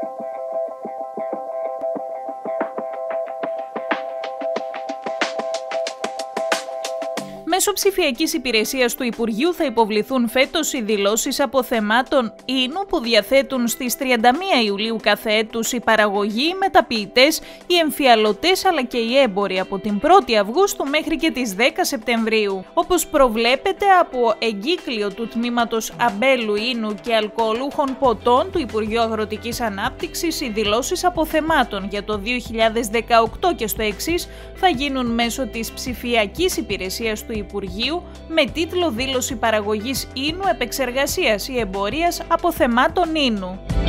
Μέσω ψηφιακής υπηρεσίας του Υπουργείου θα υποβληθούν φέτος οι δηλώσεις αποθεμάτων ίνου που διαθέτουν στις 31 Ιουλίου κάθε έτους οι παραγωγοί, οι μεταποιητές, οι εμφιαλωτές αλλά και οι έμποροι από την 1η Αυγούστου μέχρι και τις 10 Σεπτεμβρίου. Όπως προβλέπεται από εγκύκλιο του Τμήματος Αμπέλου Ίνου και Αλκοολούχων Ποτών του Υπουργείου Αγροτικής Ανάπτυξης, οι δηλώσεις αποθεμάτων για το 2018 και στο εξής θα γίνουν μέσω της ψηφιακής υπηρεσίας του Υπουργείου με τίτλο «Δήλωση παραγωγής ίνου, επεξεργασίας ή εμπορίας αποθεμάτων ίνου».